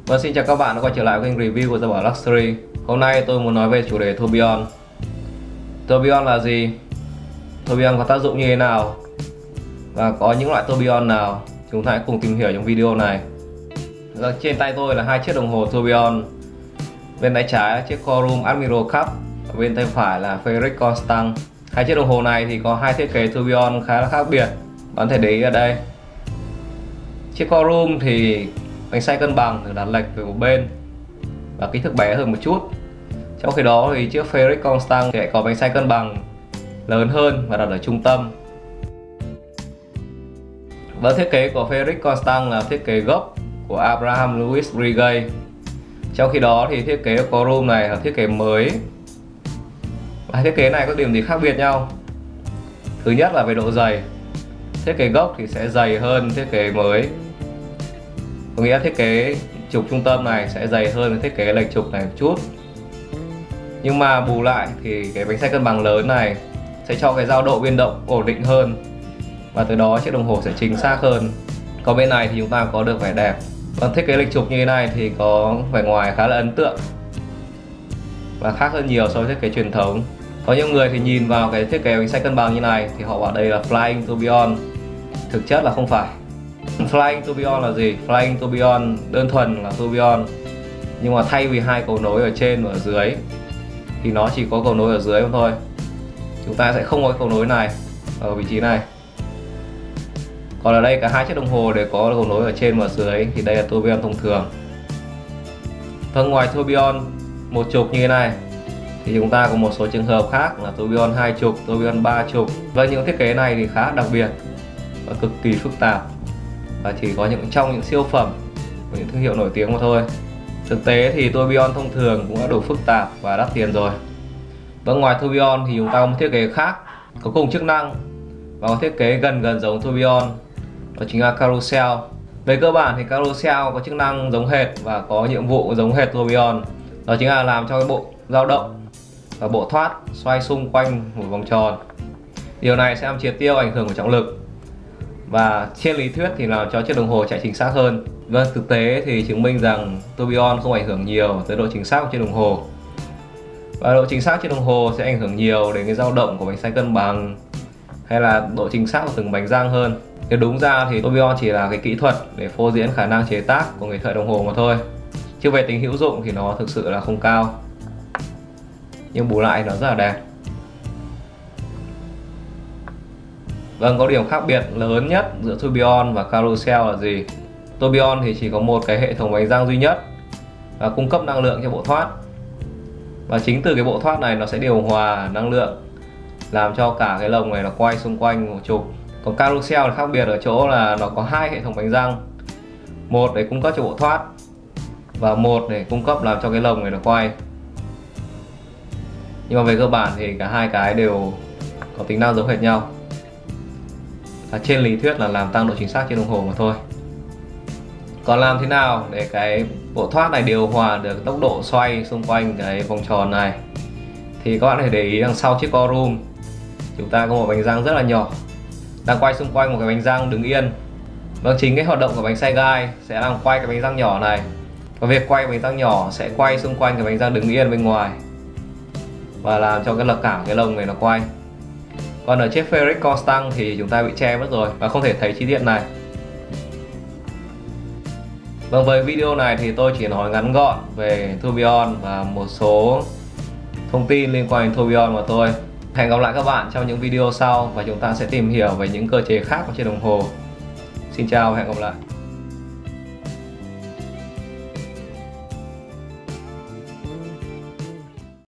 Vâng, xin chào các bạn đã quay trở lại với kênh review của Gia Bảo Luxury. Hôm nay tôi muốn nói về chủ đề tourbillon. Tourbillon là gì? Tourbillon có tác dụng như thế nào? Và có những loại tourbillon nào? Chúng ta hãy cùng tìm hiểu trong video này. Trên tay tôi là hai chiếc đồng hồ tourbillon. Bên tay trái là chiếc Corum Admiral Cup, và bên tay phải là Frederic Constant. Hai chiếc đồng hồ này thì có hai thiết kế tourbillon khá là khác biệt. Bạn có thể để ý ở đây. Chiếc Corum thì bánh xoay cân bằng được đặt lệch về một bên và kích thước bé hơn một chút. Trong khi đó thì chiếc Frederic Constant thì lại có bánh xoay cân bằng lớn hơn và đặt ở trung tâm. Và thiết kế của Frederic Constant là thiết kế gốc của Abraham Louis Breguet. Trong khi đó thì thiết kế của Corum này là thiết kế mới. Hai thiết kế này có điểm gì khác biệt nhau? Thứ nhất là về độ dày. Thiết kế gốc thì sẽ dày hơn thiết kế mới. Có nghĩa thiết kế trục trung tâm này sẽ dày hơn thiết kế lệch trục này một chút. Nhưng mà bù lại thì cái bánh xe cân bằng lớn này sẽ cho cái dao độ biên động ổn định hơn, và từ đó chiếc đồng hồ sẽ chính xác hơn. Còn bên này thì chúng ta có được vẻ đẹp. Còn thiết kế lệch trục như thế này thì có vẻ ngoài khá là ấn tượng và khác hơn nhiều so với thiết kế truyền thống. Có nhiều người thì nhìn vào cái thiết kế bánh xe cân bằng như này thì họ bảo đây là Flying Tourbillon. Thực chất là không phải. Flying Tourbillon là gì? Flying Tourbillon đơn thuần là tourbillon, nhưng mà thay vì hai cầu nối ở trên và ở dưới thì nó chỉ có cầu nối ở dưới thôi. Chúng ta sẽ không có cầu nối này ở vị trí này. Còn ở đây cả hai chiếc đồng hồ đều có cầu nối ở trên và ở dưới, thì đây là tourbillon thông thường. Phần ngoài tourbillon một trục như thế này thì chúng ta có một số trường hợp khác là tourbillon hai trục, tourbillon ba trục. Và những thiết kế này thì khá đặc biệt và cực kỳ phức tạp, và chỉ có trong những siêu phẩm của những thương hiệu nổi tiếng mà thôi. Thực tế thì tourbillon thông thường cũng đã đủ phức tạp và đắt tiền rồi. Và ngoài tourbillon thì chúng ta có một thiết kế khác có cùng chức năng và có thiết kế gần giống tourbillon, đó chính là carousel. Về cơ bản thì carousel có chức năng giống hệt và có nhiệm vụ giống hệt tourbillon, đó chính là làm cho cái bộ dao động và bộ thoát xoay xung quanh một vòng tròn. Điều này sẽ làm triệt tiêu ảnh hưởng của trọng lực, và trên lý thuyết thì làm cho chiếc đồng hồ chạy chính xác hơn. Vâng, thực tế thì chứng minh rằng tourbillon không ảnh hưởng nhiều tới độ chính xác của chiếc đồng hồ. Và độ chính xác chiếc đồng hồ sẽ ảnh hưởng nhiều đến cái dao động của bánh xoay cân bằng hay là độ chính xác của từng bánh răng hơn. Nếu đúng ra thì tourbillon chỉ là cái kỹ thuật để phô diễn khả năng chế tác của người thợ đồng hồ mà thôi, chứ về tính hữu dụng thì nó thực sự là không cao, nhưng bù lại nó rất là đẹp. Vâng, có điểm khác biệt lớn nhất giữa tourbillon và carousel là gì? Tourbillon thì chỉ có một cái hệ thống bánh răng duy nhất và cung cấp năng lượng cho bộ thoát, và chính từ cái bộ thoát này nó sẽ điều hòa năng lượng làm cho cả cái lồng này nó quay xung quanh một trục. Còn carousel là khác biệt ở chỗ là nó có hai hệ thống bánh răng, một để cung cấp cho bộ thoát và một để cung cấp làm cho cái lồng này nó quay. Nhưng mà về cơ bản thì cả hai cái đều có tính năng giống hệt nhau, và trên lý thuyết là làm tăng độ chính xác trên đồng hồ mà thôi. Còn làm thế nào để cái bộ thoát này điều hòa được tốc độ xoay xung quanh cái vòng tròn này, thì các bạn hãy để ý đằng sau chiếc Corum chúng ta có một bánh răng rất là nhỏ đang quay xung quanh một cái bánh răng đứng yên. Vâng, chính cái hoạt động của bánh xoay gai sẽ làm quay cái bánh răng nhỏ này, và việc quay bánh răng nhỏ sẽ quay xung quanh cái bánh răng đứng yên bên ngoài và làm cho cái lực cả cái lồng này nó quay. Còn ở chiếc Frederic Constant thì chúng ta bị che mất rồi và không thể thấy chi tiết này. Vâng, với video này thì tôi chỉ nói ngắn gọn về tourbillon và một số thông tin liên quan đến tourbillon mà thôi. Hẹn gặp lại các bạn trong những video sau và chúng ta sẽ tìm hiểu về những cơ chế khác của chiếc đồng hồ. Xin chào và hẹn gặp lại.